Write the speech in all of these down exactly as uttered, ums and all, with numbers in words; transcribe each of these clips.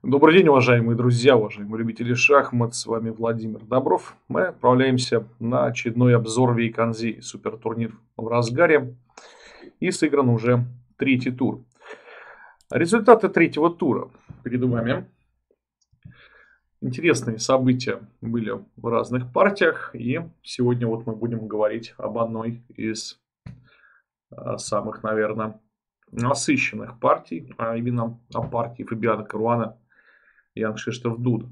Добрый день, уважаемые друзья, уважаемые любители шахмат. С вами Владимир Добров. Мы отправляемся на очередной обзор Вейконзи. Супертурнир в разгаре. И сыгран уже третий тур. Результаты третьего тура перед вами. Интересные события были в разных партиях. И сегодня вот мы будем говорить об одной из самых, наверное, насыщенных партий. А именно о партии Фабиано Каруана Ян Кшиштоф Дуда.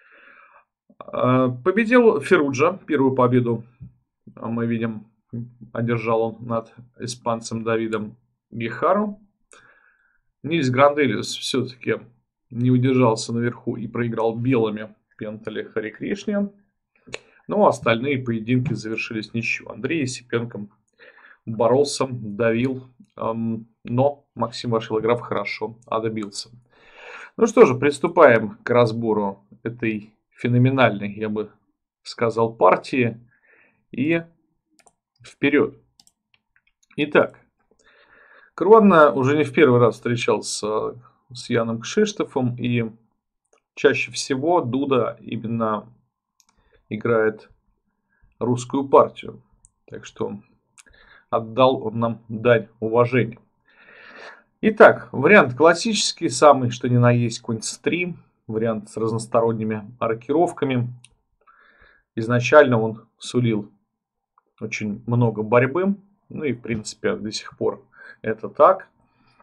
Победил Ферруджа. Первую победу мы видим, одержал он над испанцем Давидом Гехаро. Нильс Гранделиус все-таки не удержался наверху и проиграл белыми Пентали Хари Кришне. Но остальные поединки завершились ничью. Андрей Есипенко боролся, давил, но Максим Вашилограф хорошо добился. Ну что же, приступаем к разбору этой феноменальной, я бы сказал, партии. И вперед. Итак, Каруана уже не в первый раз встречался с Яном Кшиштофом. И чаще всего Дуда именно играет русскую партию. Так что отдал он нам дань уважения. Итак, вариант классический, самый что ни на есть конь цэ три. Вариант с разносторонними аркировками. Изначально он сулил очень много борьбы. Ну и в принципе до сих пор это так.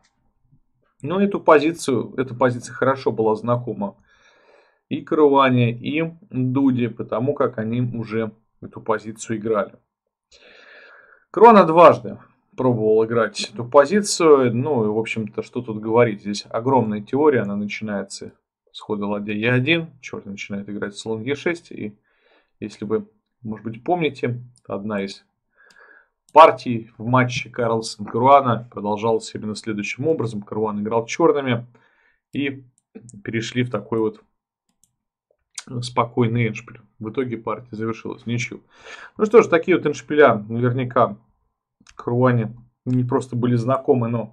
Но эту позицию, эта позиция хорошо была знакома и Каруане, и Дуде, потому как они уже эту позицию играли. Каруана дважды пробовал играть эту позицию. Ну, и, в общем-то, что тут говорить. Здесь огромная теория. Она начинается с хода ладья е один. Черный начинает играть слон е шесть. И если вы, может быть, помните, одна из партий в матче Карлсон-Каруана продолжалась именно следующим образом. Каруан играл черными. И перешли в такой вот спокойный эндшпиль. В итоге партия завершилась в ничью. Ну что ж, такие вот эндшпиля наверняка Каруане не просто были знакомы, но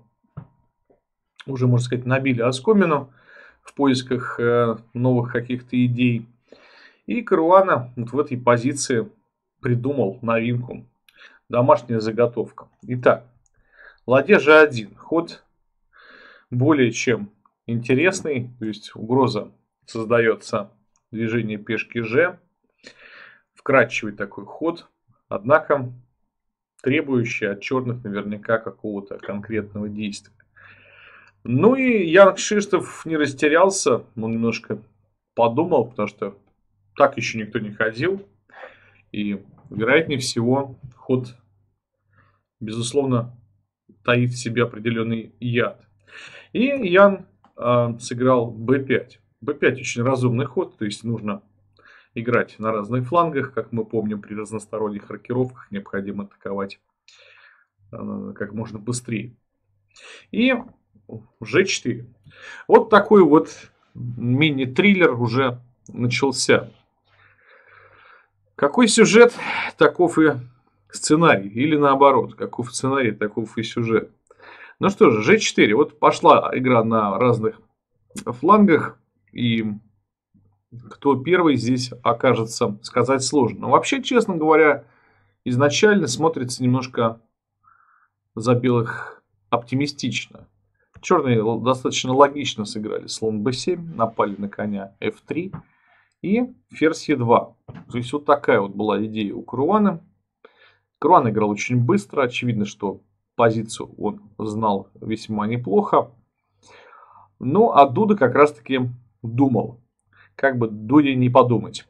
уже, можно сказать, набили оскомину в поисках э, новых каких-то идей. И Каруана вот в этой позиции придумал новинку. Домашняя заготовка. Итак, ладья же один. Ход более чем интересный. То есть угроза создается движение пешки Ж. Вкрадчивый такой ход. Однако требующий от черных наверняка какого-то конкретного действия. Ну и Ян Кшиштоф не растерялся. Он немножко подумал, потому что так еще никто не ходил. И, вероятнее всего, ход, безусловно, таит в себе определенный яд. И Ян э, сыграл бэ пять. бэ пять очень разумный ход, то есть нужно играть на разных флангах. Как мы помним, при разносторонних рокировках необходимо атаковать как можно быстрее. И же четыре. Вот такой вот мини-триллер уже начался. Какой сюжет, таков и сценарий. Или наоборот, каков сценарий, таков и сюжет. Ну что же, же четыре. Вот пошла игра на разных флангах. И кто первый здесь окажется, сказать сложно. Но вообще, честно говоря, изначально смотрится немножко за белых оптимистично. Черные достаточно логично сыграли слон бэ семь, напали на коня эф три и ферзь е два. То есть вот такая вот была идея у Каруана. Каруан играл очень быстро. Очевидно, что позицию он знал весьма неплохо. Ну, а Дуда как раз таки думал. Как бы Дуде не подумать.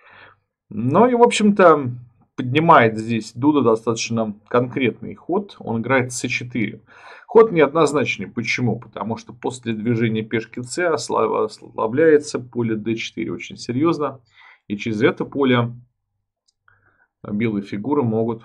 Ну и, в общем-то, поднимает здесь Дуда достаточно конкретный ход. Он играет цэ четыре. Ход неоднозначный. Почему? Потому что после движения пешки С ослабляется поле дэ четыре очень серьезно. И через это поле белые фигуры могут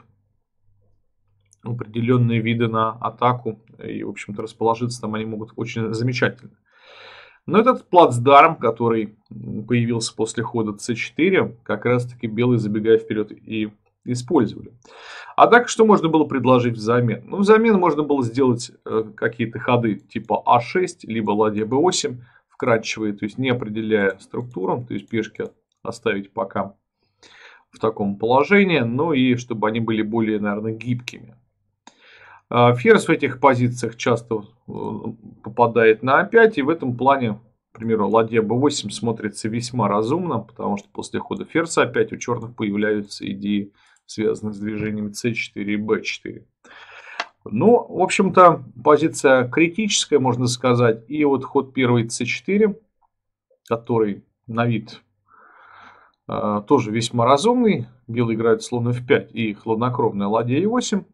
определенные виды на атаку. И, в общем-то, расположиться там они могут очень замечательно. Но этот плацдарм, который появился после хода цэ четыре, как раз таки белые, забегая вперед, и использовали. А так, что можно было предложить взамен? Ну, взамен можно было сделать э, какие-то ходы типа а шесть, либо ладья бэ восемь. В вкрадчивые, то есть не определяя структуру, то есть пешки оставить пока в таком положении, но и чтобы они были более, наверное, гибкими. Ферзь в этих позициях часто попадает на а пять, и в этом плане, к примеру, ладья бэ восемь смотрится весьма разумно, потому что после хода ферзь а пять у черных появляются идеи, связанные с движениями цэ четыре и бэ четыре. Ну, в общем-то, позиция критическая, можно сказать. И вот ход первый цэ четыре, который на вид э, тоже весьма разумный. Белый играет слон эф пять и хладнокровная ладья е восемь.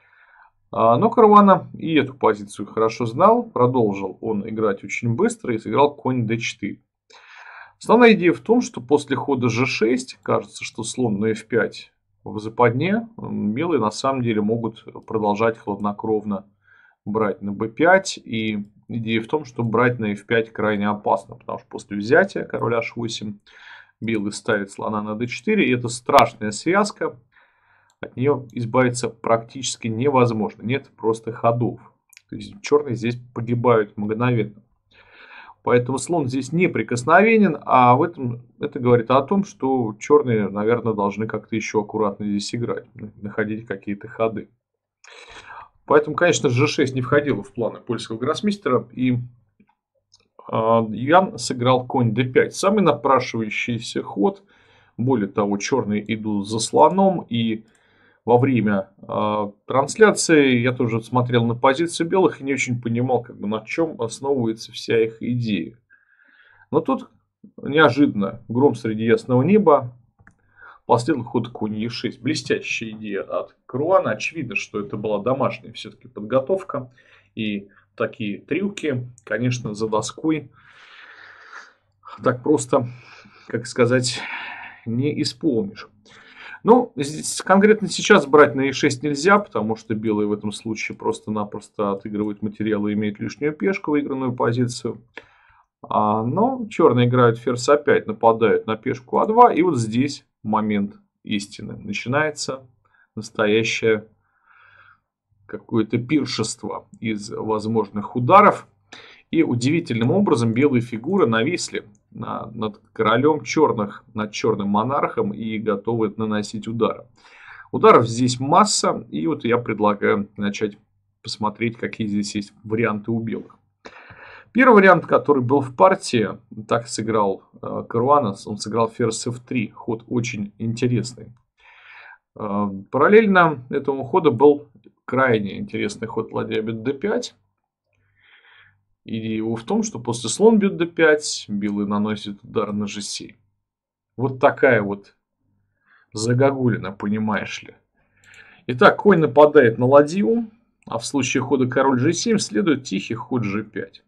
Но Каруана и эту позицию хорошо знал. Продолжил он играть очень быстро и сыграл конь дэ четыре. Основная идея в том, что после хода же шесть, кажется, что слон на эф пять в западне, белые на самом деле могут продолжать хладнокровно брать на бэ пять. И идея в том, что брать на эф пять крайне опасно, потому что после взятия король аш восемь белый ставит слона на дэ четыре. И это страшная связка. От нее избавиться практически невозможно. Нет просто ходов. То есть черные здесь погибают мгновенно. Поэтому слон здесь неприкосновенен. А в этом это говорит о том, что черные, наверное, должны как-то еще аккуратно здесь играть. Находить какие-то ходы. Поэтому, конечно, же шесть не входило в планы польского гроссмейстера. И э, Ян сыграл конь дэ пять. Самый напрашивающийся ход. Более того, черные идут за слоном. И во время э, трансляции я тоже смотрел на позицию белых и не очень понимал, как бы, на чем основывается вся их идея. Но тут неожиданно, гром среди ясного неба, последовал ход конь е шесть. Блестящая идея от Каруана. Очевидно, что это была домашняя все-таки подготовка. И такие трюки, конечно, за доской так просто, как сказать, не исполнишь. Ну, здесь, конкретно сейчас брать на е шесть нельзя, потому что белые в этом случае просто-напросто отыгрывают материал и имеют лишнюю пешку, выигранную позицию. А, но черные играют ферзь а пять, нападают на пешку а два. И вот здесь момент истины. Начинается настоящее какое-то пиршество из возможных ударов. И удивительным образом белые фигуры нависли над, над королем черных, над черным монархом и готовы наносить удары. Ударов здесь масса. И вот я предлагаю начать посмотреть, какие здесь есть варианты у белых. Первый вариант, который был в партии, так сыграл э, Каруанас, он сыграл ферзь эф три. Ход очень интересный. Э, параллельно этому ходу был крайне интересный ход ладья бьет дэ пять. Идея его в том, что после слон бьет дэ пять, белый наносит удар на же семь. Вот такая вот загогулина, понимаешь ли. Итак, конь нападает на ладью, а в случае хода король же семь следует тихий ход же пять.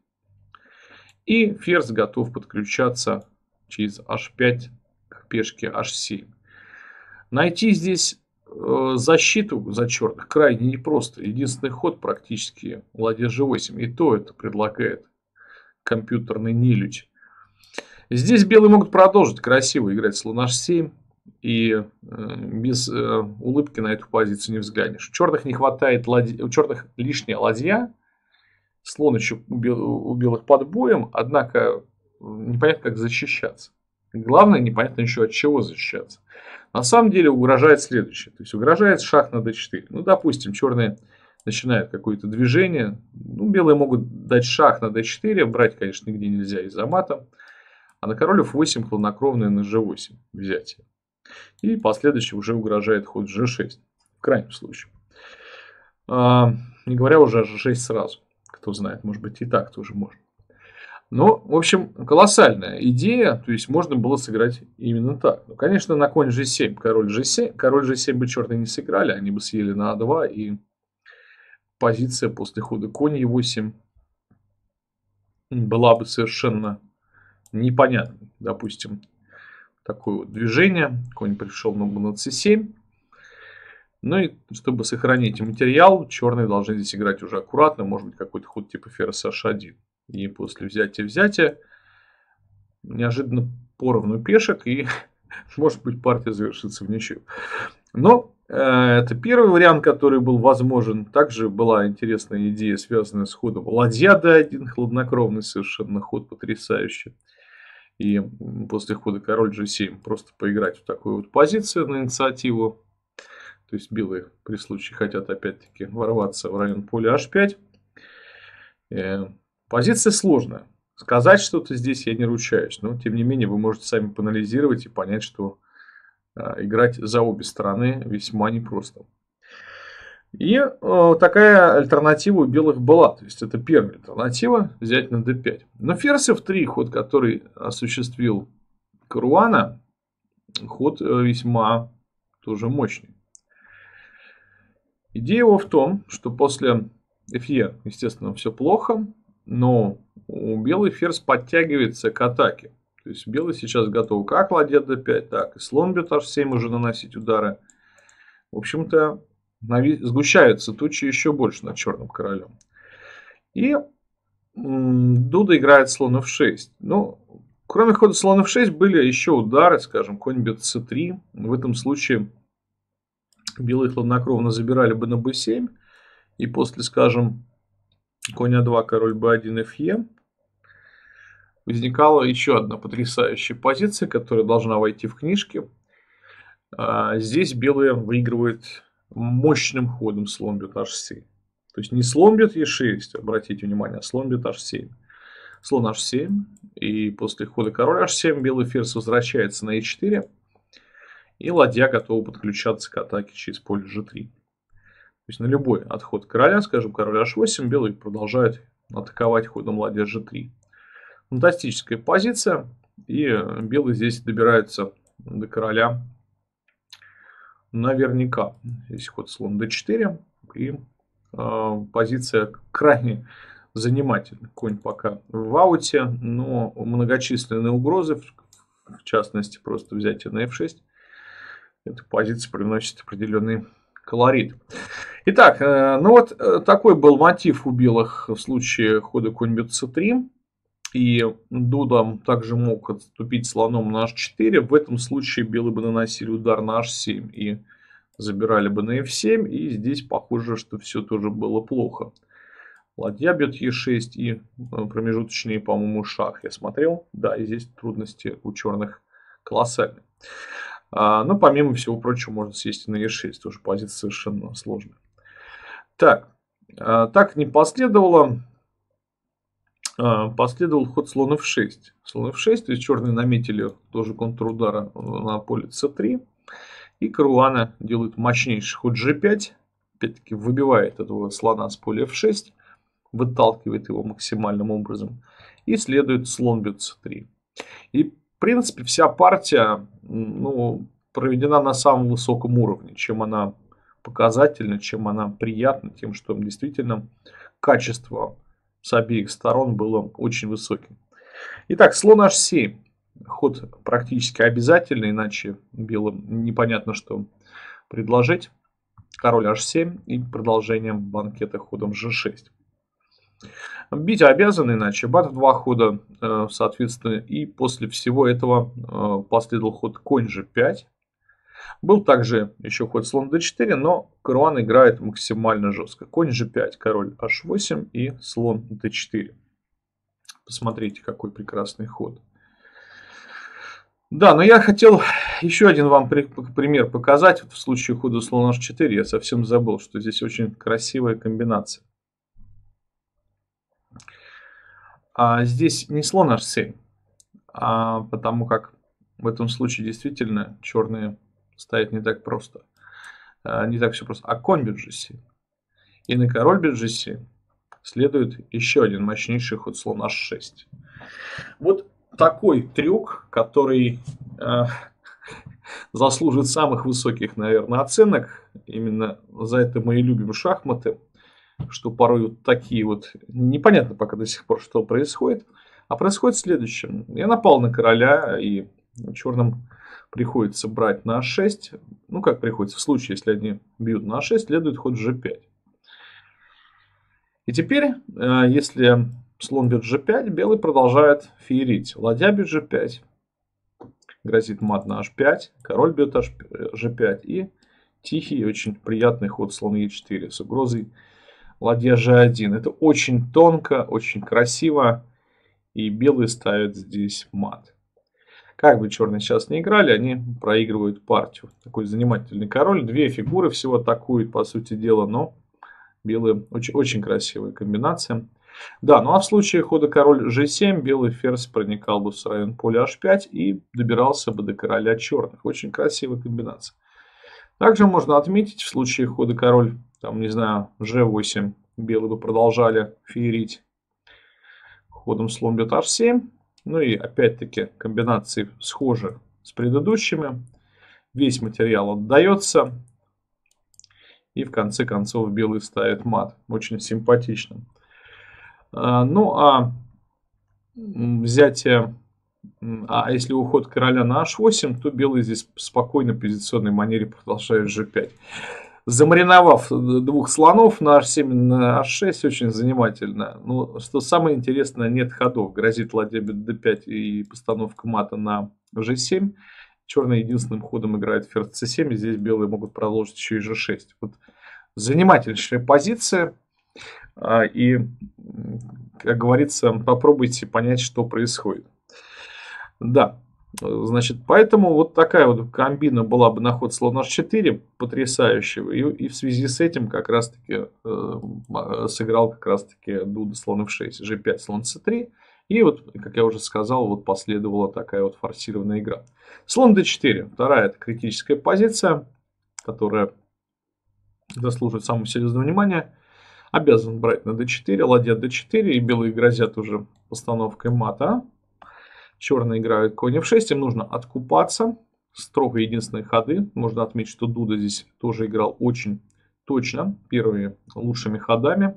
И ферзь готов подключаться через аш пять к пешке аш семь. Найти здесь э, защиту за черных крайне непросто. Единственный ход практически ладья же восемь. И то это предлагает компьютерный нелюдь. Здесь белые могут продолжить красиво играть слон аш семь. И э, без э, улыбки на эту позицию не взглянешь. У черных не хватает ладья, у черных лишняя ладья. Слон еще у белых под боем, однако непонятно, как защищаться. Главное, непонятно еще от чего защищаться. На самом деле угрожает следующее. То есть угрожает шах на дэ четыре. Ну, допустим, черные начинают какое-то движение. Ну, белые могут дать шах на дэ четыре. Брать, конечно, нигде нельзя из-за мата. А на король эф восемь хладнокровное на же восемь взятие. И последующий уже угрожает ход же шесть. В крайнем случае. А, не говоря уже о же шесть сразу. Кто знает, может быть и так тоже можно. Но, в общем, колоссальная идея. То есть можно было сыграть именно так. Ну, конечно, на конь же семь, король же семь. Король же семь бы черные не сыграли. Они бы съели на а два. И позиция после хода конь е восемь была бы совершенно непонятной. Допустим, такое вот движение. Конь пришел на цэ семь. Ну и чтобы сохранить материал, черные должны здесь играть уже аккуратно. Может быть, какой-то ход типа ферзь аш один. И после взятия-взятия неожиданно поровну пешек. И может быть партия завершится в ничью. Но Это первый вариант, который был возможен. Также была интересная идея, связанная с ходом ладья дэ один, хладнокровный совершенно ход, потрясающий. И после хода король джи семь просто поиграть в такую вот позицию на инициативу. То есть белые при случае хотят опять-таки ворваться в район поля аш пять. Позиция сложная. Сказать что-то здесь я не ручаюсь. Но тем не менее вы можете сами поанализировать и понять, что играть за обе стороны весьма непросто. И э, такая альтернатива у белых была. То есть это первая альтернатива, взять на дэ пять. Но ферзь эф три, ход, который осуществил Каруана, ход весьма тоже мощный. Идея его в том, что после эф е, естественно, все плохо, но у белый ферзь подтягивается к атаке. То есть белый сейчас готов как ладья дэ пять, так и слон бьет аш семь уже наносить удары. В общем-то, сгущаются тучи еще больше над черным королем. И Дуда играет слон эф шесть. Ну, кроме хода слон эф шесть были еще удары, скажем, конь бьет цэ три. В этом случае белые хладнокровно забирали бы на бэ семь. И после, скажем, конь а два, король бэ один, эф е, возникала еще одна потрясающая позиция, которая должна войти в книжки. Здесь белые выигрывают мощным ходом слон бьет аш семь. То есть не слон бьет е шесть, обратите внимание, а слон бьет аш семь. Слон аш семь. И после хода король аш семь белый ферзь возвращается на е четыре. И ладья готова подключаться к атаке через поле жэ три. То есть на любой отход короля, скажем, король аш восемь, белый продолжает атаковать ходом ладья жэ три. Фантастическая позиция. И белые здесь добираются до короля наверняка. Здесь ход слон дэ четыре. И э, позиция крайне занимательная. Конь пока в ауте, но многочисленные угрозы, в частности, просто взятие на эф шесть. Эта позиция приносит определенный колорит. Итак, э, ну вот э, такой был мотив у белых в случае хода конь бьет цэ три. И Дуда также мог отступить слоном на аш четыре. В этом случае белые бы наносили удар на аш семь и забирали бы на эф семь. И здесь похоже, что все тоже было плохо. Ладья бьет е шесть и промежуточные, по-моему, шах. Я смотрел. Да, и здесь трудности у черных колоссальные. А, но помимо всего прочего можно сесть и на е шесть. Тоже позиция совершенно сложная. Так, а, так не последовало. Последовал ход слон эф шесть. Слон эф шесть, то есть черные наметили тоже контрудара на поле цэ три. И Каруана делает мощнейший ход жэ пять. Опять-таки выбивает этого слона с поля эф шесть. Выталкивает его максимальным образом. И следует слон бьет цэ три. И в принципе вся партия ну, проведена на самом высоком уровне. Чем она показательна, чем она приятна, тем, что действительно качество с обеих сторон было очень высоким. Итак, слон аш семь. Ход практически обязательный, иначе белым непонятно, что предложить. Король аш семь и продолжением банкета ходом жэ шесть. Бить обязан, иначе бат в два хода, соответственно. И после всего этого последовал ход конь жэ пять. Был также еще ход слон дэ четыре, но Каруан играет максимально жестко. Конь жэ пять, король аш восемь и слон дэ четыре. Посмотрите, какой прекрасный ход. Да, но я хотел еще один вам пример показать. В случае хода слон аш четыре я совсем забыл, что здесь очень красивая комбинация. А здесь не слон аш семь, а потому как в этом случае действительно черные ставят не так просто. Не так все просто. А конь бьет жэ семь. И на король бьет жэ семь следует еще один мощнейший ход слон аш шесть. Вот такой трюк, который э, заслужит самых высоких, наверное, оценок. Именно за это мы и любим шахматы. Что порой вот такие вот... Непонятно пока до сих пор, что происходит. А происходит следующее. Я напал на короля, и черным приходится брать на аш шесть. Ну, как приходится, в случае, если они бьют на аш шесть, следует ход жэ пять. И теперь, если слон бьет жэ пять, белый продолжает феерить. Ладья бьет жэ пять. Грозит мат на аш пять. Король бьет жэ пять. И тихий, очень приятный ход слон е четыре с угрозой ладья же один. Это очень тонко, очень красиво. И белые ставят здесь мат. Как бы черные сейчас не играли, они проигрывают партию. Такой занимательный король. Две фигуры всего атакуют, по сути дела, но белые очень, очень красивая комбинация. Да, ну а в случае хода король же семь, белый ферзь проникал бы в район поля аш пять и добирался бы до короля черных. Очень красивая комбинация. Также можно отметить, в случае хода король, там, не знаю, же восемь, белые бы продолжали феерить ходом слон бьет аш семь. Ну и опять-таки комбинации схожи с предыдущими. Весь материал отдается. И в конце концов белый ставит мат. Очень симпатично. Ну а взятие... А если уход короля на аш восемь, то белый здесь в спокойной позиционной манере продолжает же пять. Замариновав двух слонов на аш семь и на аш шесть, очень занимательно. Но что самое интересное, нет ходов. Грозит ладья бьет дэ пять и постановка мата на же семь. Черный единственным ходом играет ферзь цэ семь. И здесь белые могут продолжить еще и же шесть. Вот занимательнейшая позиция. И, как говорится, попробуйте понять, что происходит. Да. Значит, поэтому вот такая вот комбина была бы на ход слон аш четыре, потрясающего. И, и в связи с этим как раз-таки э, сыграл как раз-таки Дуда слон эф шесть, же пять, слон цэ три. И вот, как я уже сказал, вот последовала такая вот форсированная игра. Слон дэ четыре, вторая это критическая позиция, которая заслуживает самого серьезного внимания. Обязан брать на дэ четыре, ладья дэ четыре, и белые грозят уже постановкой мата. Черные играют конь эф шесть, им нужно откупаться. Строго единственные ходы. Можно отметить, что Дуда здесь тоже играл очень точно. Первыми лучшими ходами,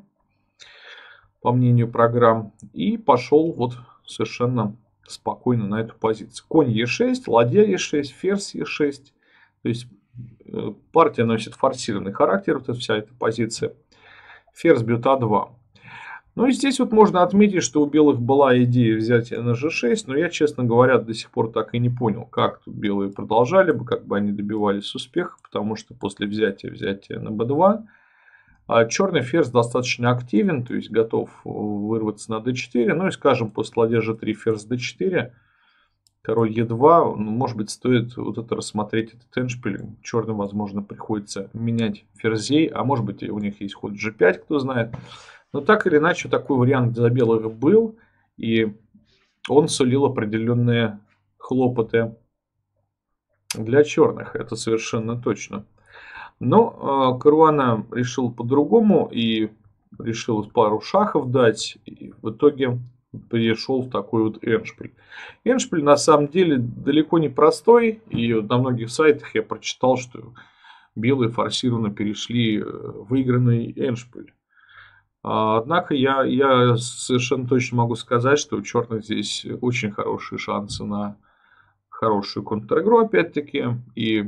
по мнению программ. И пошел вот совершенно спокойно на эту позицию. Конь е шесть, ладья е шесть, ферзь е шесть. То есть партия носит форсированный характер, вот эта вся эта позиция. Ферзь бьет а два. Ну и здесь вот можно отметить, что у белых была идея взятия на же шесть, но я, честно говоря, до сих пор так и не понял, как тут белые продолжали бы, как бы они добивались успеха, потому что после взятия взятия на бэ два а черный ферзь достаточно активен, то есть готов вырваться на дэ четыре, ну и, скажем, после ладья же три, ферзь дэ четыре, король е два, ну, может быть, стоит вот это рассмотреть, этот эндшпиль. Черным, возможно, приходится менять ферзей, а может быть, у них есть ход же пять, кто знает. Но так или иначе, такой вариант для белых был, и он сулил определенные хлопоты для черных, это совершенно точно. Но э, Каруана решил по-другому и решил пару шахов дать, и в итоге перешел в такой вот эндшпиль. Эндшпиль на самом деле далеко не простой, и на многих сайтах я прочитал, что белые форсированно перешли в выигранный эндшпиль. Однако я, я совершенно точно могу сказать, что у черных здесь очень хорошие шансы на хорошую контр-игру, опять-таки. И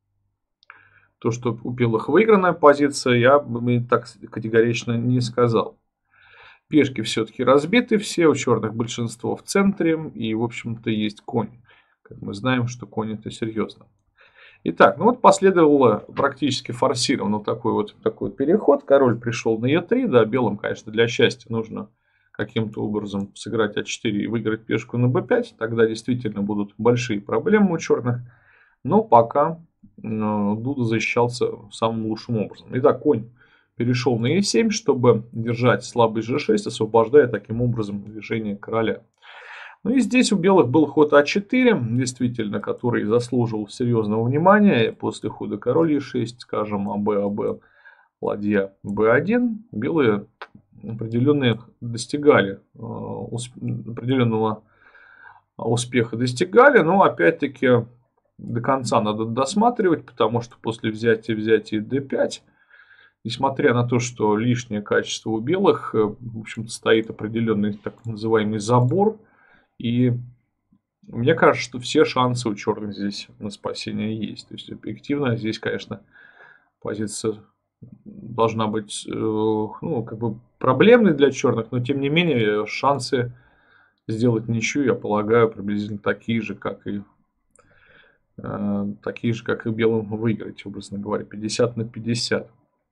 то, что у белых выигранная позиция, я бы так категорично не сказал. Пешки все-таки разбиты все, у черных большинство в центре. И, в общем-то, есть конь. Как мы знаем, что конь это серьезно. Итак, ну вот последовало практически форсированно такой вот, такой вот переход. Король пришел на е три. Да, белым, конечно, для счастья нужно каким-то образом сыграть а четыре и выиграть пешку на бэ пять. Тогда действительно будут большие проблемы у черных. Но пока Дуда защищался самым лучшим образом. Итак, конь перешел на е семь, чтобы держать слабый же шесть, освобождая таким образом движение короля. Ну и здесь у белых был ход а четыре, действительно, который заслуживал серьезного внимания. После хода король е шесть, скажем, АБ, АБ, ладья бэ один, белые определенные достигали, определенного успеха достигали, но опять-таки до конца надо досматривать, потому что после взятия взятия дэ пять, несмотря на то, что лишнее качество у белых, в общем-то, стоит определенный так называемый забор. И мне кажется, что все шансы у черных здесь на спасение есть. То есть объективно здесь, конечно, позиция должна быть ну, как бы проблемной для черных, но тем не менее шансы сделать ничью, я полагаю, приблизительно такие же, как и э, такие же, как и белым, выиграть, образно говоря, пятьдесят на пятьдесят.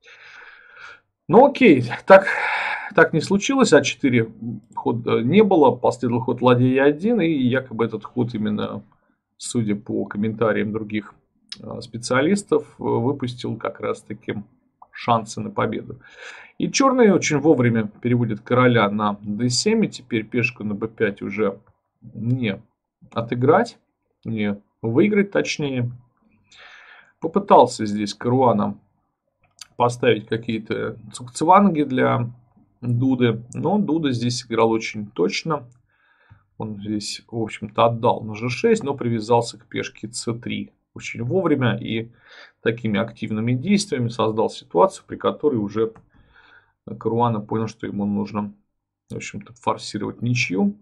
Ну окей, так, так не случилось, а четыре хода не было, последовал ход ладья е один, и якобы этот ход именно, судя по комментариям других э, специалистов, э, выпустил как раз-таки шансы на победу. И черные очень вовремя переводят короля на дэ семь, и теперь пешку на бэ пять уже не отыграть, не выиграть точнее. Попытался здесь Каруана поставить какие-то цукцванги для Дуды, но Дуда здесь играл очень точно. Он здесь, в общем-то, отдал на жэ шесть, но привязался к пешке цэ три очень вовремя и такими активными действиями создал ситуацию, при которой уже Каруана понял, что ему нужно, в общем-то, форсировать ничью.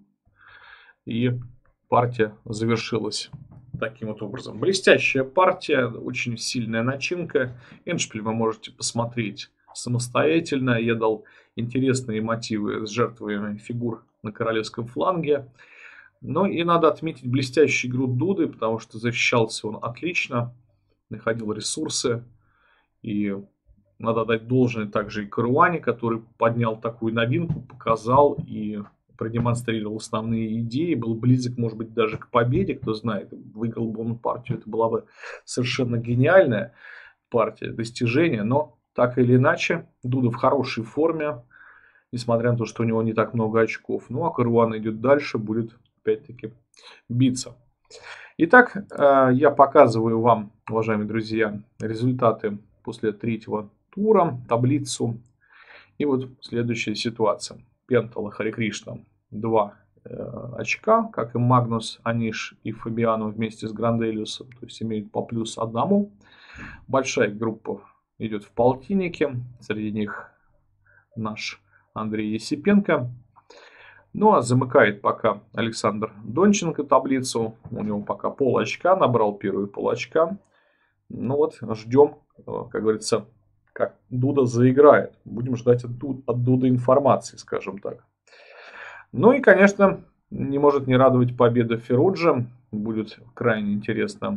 И партия завершилась таким вот образом. Блестящая партия, очень сильная начинка. Эндшпиль вы можете посмотреть самостоятельно. Я дал интересные мотивы с жертвами фигур на королевском фланге. Ну и надо отметить блестящую игру Дуды, потому что защищался он отлично, находил ресурсы. И надо дать должное также и Каруане, который поднял такую новинку, показал и продемонстрировал основные идеи, был близок, может быть, даже к победе, кто знает, выиграл бы он партию, это была бы совершенно гениальная партия, достижение, но так или иначе, Дуда в хорошей форме, несмотря на то, что у него не так много очков. Ну, а Каруан идет дальше, будет опять-таки биться. Итак, я показываю вам, уважаемые друзья, результаты после третьего тура, таблицу. И вот следующая ситуация. Пентала Харе Кришна два э, очка, как и Магнус, Аниш и Фабиано вместе с Гранделиусом, то есть имеют по плюс одному. Большая группа идет в полтиннике, среди них наш Андрей Есипенко. Ну а замыкает пока Александр Донченко таблицу, у него пока пол очка, набрал первые пол очка. Ну вот, ждем, как говорится, как Дуда заиграет. Будем ждать от, Дуд, от Дуды информации, скажем так. Ну и, конечно, не может не радовать победа Феруджа. Будет крайне интересно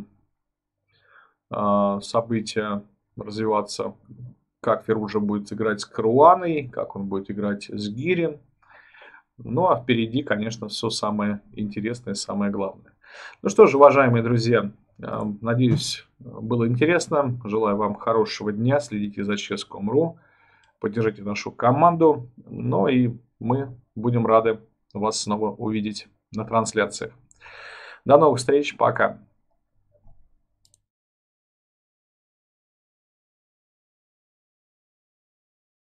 э, события развиваться. Как Феруджа будет играть с Каруаной, как он будет играть с Гири. Ну а впереди, конечно, все самое интересное, самое главное. Ну что ж, уважаемые друзья, надеюсь, было интересно. Желаю вам хорошего дня. Следите за чес точка ком точка ру. Поддержите нашу команду. Ну и мы будем рады вас снова увидеть на трансляциях. До новых встреч. Пока.